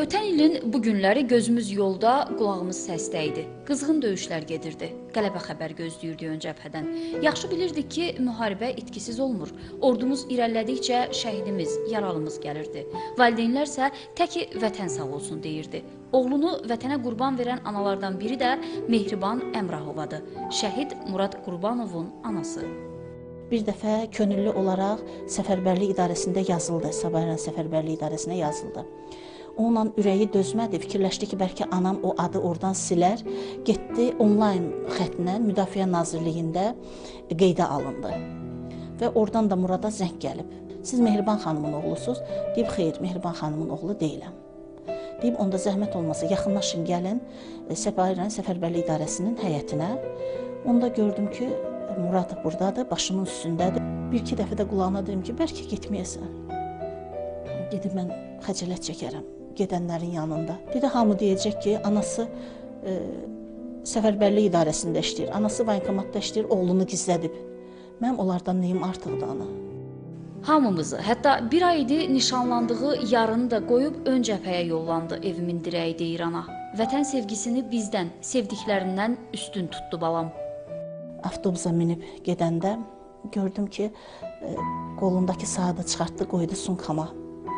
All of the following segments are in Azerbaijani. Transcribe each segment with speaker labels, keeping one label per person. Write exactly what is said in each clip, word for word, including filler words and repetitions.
Speaker 1: Ötən ilin bu günləri gözümüz yolda, qulağımız səsdə idi. Qızğın döyüşlər gedirdi. Qələbə xəbər gözləyirdi ön cəbhədən. Yaxşı bilirdik ki, müharibə itkisiz olmur. Ordumuz irəlilədikcə şəhidimiz, yaralımız gəlirdi. Valideynlər isə təki vətən sağ olsun deyirdi. Oğlunu vətənə qurban verən analardan biri də Mehriban Əmrahovadır. Şəhid Murad Qurbanovun anası.
Speaker 2: Bir dəfə könüllü olaraq Səfərbərlik İdarəsində yazıldı. Sabah İran Səfərbərlik İdarəsinə yazıldı. Onunla ürəyi dözmədi, fikirləşdi ki, bəlkə anam o adı oradan silər. Getdi, onlayn xətlə Müdafiə Nazirliyində qeydə alındı. Və oradan da Murada zəng gəlib. Siz Mehriban xanımın oğlusunuz? Deyib, xeyr, Mehriban xanımın oğlu deyiləm. Deyib, onda zəhmət olmasa, yaxınlaşın, gəlin Sabah İran Səfərbərlik İdarəsinin həyətinə. Onda gördüm ki, Murad buradadır, başımın üstündədir. Bir-iki dəfə də qulağına dedim ki, bəlkə getməyəsən. Gedib mən xəcələt çəkərəm gedənlərin yanında. Bir də hamı deyəcək ki, anası e, Səfərbərlik İdarəsində işləyir, anası voyinkomatda işləyir, oğlunu gizlədib. Mənim onlardan neyim artıqdır ana?
Speaker 1: Hamımızı, hətta bir ay idi nişanlandığı yarını da qoyub ön cəbhəyə yollandı, evimin dirəyi deyir ana. Vətən sevgisini bizdən, sevdiklərindən üstün tutdu balam.
Speaker 2: Avtobusa minib gedəndə gördüm ki, e, qolundakı saatı çıxartdı, qoydu sumkama.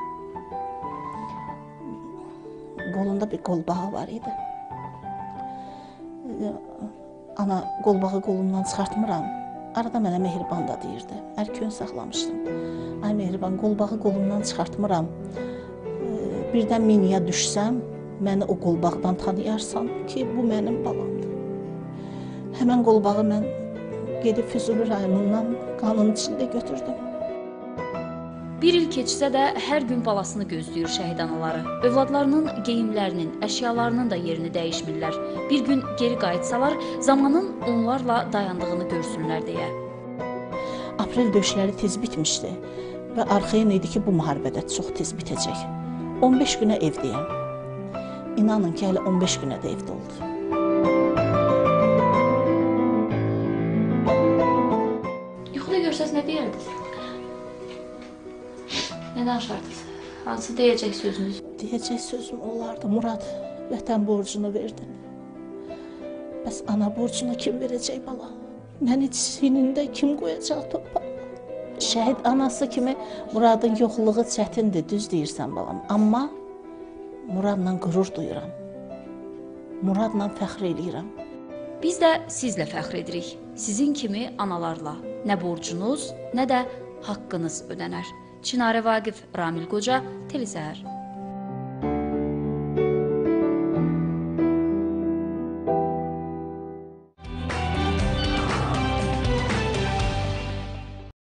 Speaker 2: Qolunda bir qolbağı var idi. Ana, qolbağı qolumdan çıxartmıram. Arada mənə Mehriban da deyirdi. Ərkön saxlamışdım. Ay Mehriban, qolbağı qolumdan çıxartmıram. Birdən miniyə düşsəm, məni o qolbaqdan tanıyarsan ki, bu mənim balamdır. Həmən qolbağı mən gedib Füzuli rayonundan qanın içində götürdüm.
Speaker 1: Bir il keçsə də hər gün balasını gözləyir şəhid anaları. Övladlarının geyimlərinin, əşyalarının da yerini dəyişmirlər. Bir gün geri qayıtsalar, zamanın onlarla dayandığını görsünlər deyə.
Speaker 2: Aprel döyüşləri tez bitmişdi və arxayın idi ki, bu müharibədə çox tez bitəcək. on beş günə evdəyəm. İnanın ki, hələ on beş günə də evdə oldu.
Speaker 1: Yuxuda görsəz nə deyərdiniz? Nə danışardınız? Hansı deyəcək sözünüz?
Speaker 2: Deyəcək sözüm olardı. Murad, vətən borcunu verdin. Bəs ana borcunu kim verəcək bala? Məni çiynində kim qoyacaq topa? Şəhid anası kimi Muradın yoxluğu çətindir, düz deyirsən balam. Amma Muradla qürur duyuram. Muradla fəxr eləyirəm.
Speaker 1: Biz də sizlə fəxr edirik. Sizin kimi analarla. Nə borcunuz, nə də haqqınız ödənər. Çinarə Vaqif, Ramil Qoca, Telesəhər.